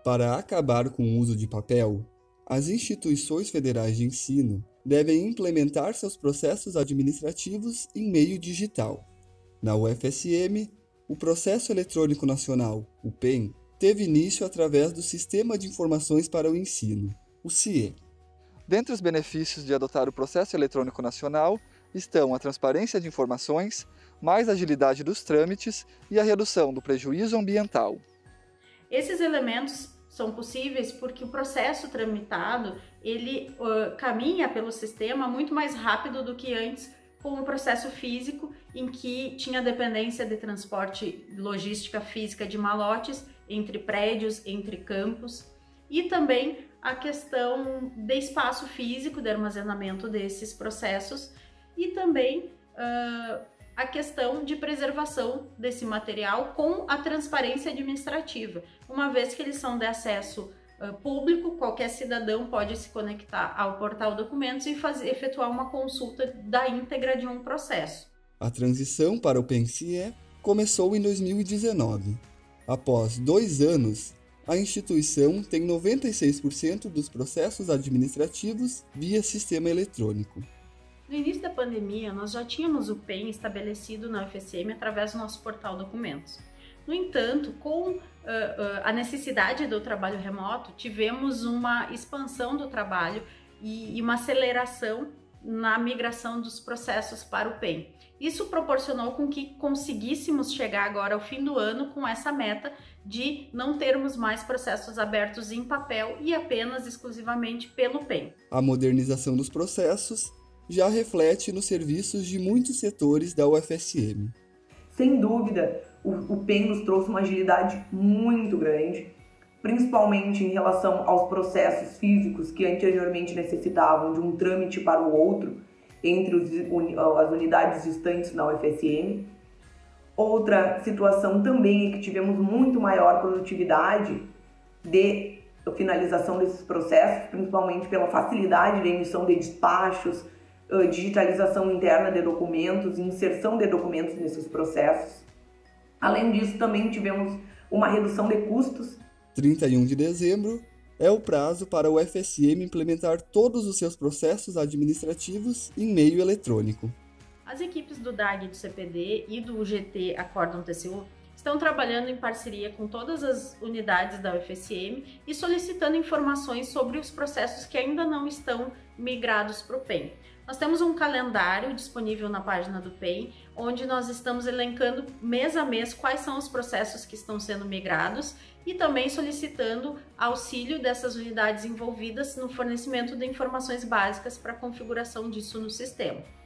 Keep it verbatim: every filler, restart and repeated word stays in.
Para acabar com o uso de papel, as instituições federais de ensino devem implementar seus processos administrativos em meio digital. Na U F S M, o Processo Eletrônico Nacional, o P E N, teve início através do Sistema de Informações para o Ensino, o C I E. Dentre os benefícios de adotar o Processo Eletrônico Nacional estão a transparência de informações, mais agilidade dos trâmites e a redução do prejuízo ambiental. Esses elementos são possíveis porque o processo tramitado ele uh, caminha pelo sistema muito mais rápido do que antes com o processo físico, em que tinha dependência de transporte, logística física de malotes entre prédios, entre campos, e também a questão de espaço físico de armazenamento desses processos e também uh, a questão de preservação desse material com a transparência administrativa, uma vez que eles são de acesso uh, público, qualquer cidadão pode se conectar ao portal documentos e fazer, efetuar uma consulta da íntegra de um processo. A transição para o P E N C I E começou em dois mil e dezenove. Após dois anos, a instituição tem noventa e seis por cento dos processos administrativos via sistema eletrônico. No início da pandemia, nós já tínhamos o P E N estabelecido na U F S M através do nosso portal documentos. No entanto, com uh, uh, a necessidade do trabalho remoto, tivemos uma expansão do trabalho e, e uma aceleração na migração dos processos para o P E N. Isso proporcionou com que conseguíssemos chegar agora ao fim do ano com essa meta de não termos mais processos abertos em papel e apenas exclusivamente pelo P E N. A modernização dos processos já reflete nos serviços de muitos setores da U F S M. Sem dúvida, o, o P E N nos trouxe uma agilidade muito grande, principalmente em relação aos processos físicos que anteriormente necessitavam de um trâmite para o outro entre os, as unidades distantes na U F S M. Outra situação também é que tivemos muito maior produtividade de finalização desses processos, principalmente pela facilidade da emissão de despachos, digitalização interna de documentos e inserção de documentos nesses processos. Além disso, também tivemos uma redução de custos. trinta e um de dezembro é o prazo para o U F S M implementar todos os seus processos administrativos em meio eletrônico. As equipes do D A G, do C P D e do U G T Acórdão T C U estão trabalhando em parceria com todas as unidades da U F S M e solicitando informações sobre os processos que ainda não estão migrados para o P E N. Nós temos um calendário disponível na página do P E N, onde nós estamos elencando mês a mês quais são os processos que estão sendo migrados e também solicitando auxílio dessas unidades envolvidas no fornecimento de informações básicas para a configuração disso no sistema.